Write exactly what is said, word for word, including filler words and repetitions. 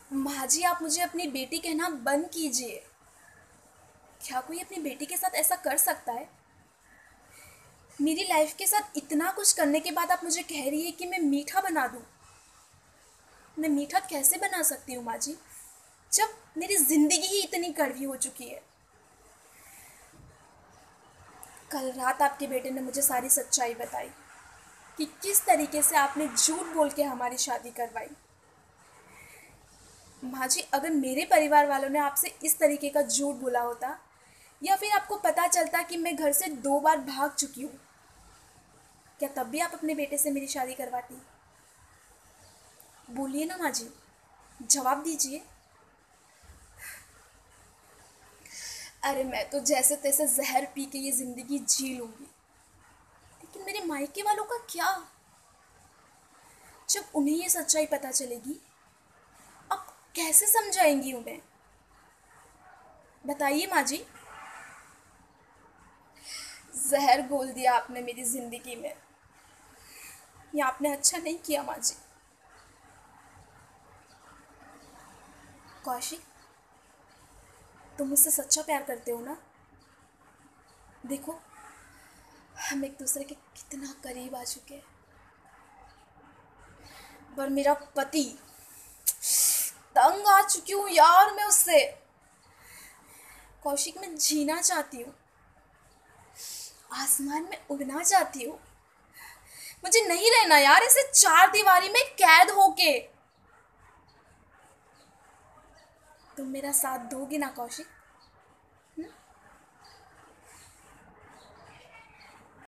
माँ जी, आप मुझे अपनी बेटी कहना बंद कीजिए। क्या कोई अपनी बेटी के साथ ऐसा कर सकता है? मेरी लाइफ के साथ इतना कुछ करने के बाद आप मुझे कह रही है कि मैं मीठा बना दूँ। मैं मीठा कैसे बना सकती हूँ माँ जी, जब मेरी ज़िंदगी ही इतनी कड़वी हो चुकी है। कल रात आपके बेटे ने मुझे सारी सच्चाई बताई कि किस तरीके से आपने झूठ बोल के हमारी शादी करवाई। माँ जी, अगर मेरे परिवार वालों ने आपसे इस तरीके का झूठ बोला होता, या फिर आपको पता चलता कि मैं घर से दो बार भाग चुकी हूँ, क्या तब भी आप अपने बेटे से मेरी शादी करवाती? बोलिए ना माँ जी, जवाब दीजिए। अरे मैं तो जैसे तैसे जहर पी के ये ज़िंदगी जी लूँगी, लेकिन मेरे मायके वालों का क्या? जब उन्हें ये सच्चाई पता चलेगी, अब कैसे समझाएंगी उन्हें? बताइए माँ जी। जहर घोल दिया आपने मेरी ज़िंदगी में। ये आपने अच्छा नहीं किया माँ जी। कौशिक, तुम मुझसे सच्चा प्यार करते हो ना? देखो, हम एक दूसरे के कितना करीब आ चुके हैं, पर मेरा पति, तंग आ चुकी हूँ यार मैं उससे। कौशिक, मैं जीना चाहती हूँ, आसमान में उड़ना चाहती हूँ। मुझे नहीं रहना यार ऐसे चार दीवारी में कैद होके। तुम मेरा साथ दोगे ना कौशिक?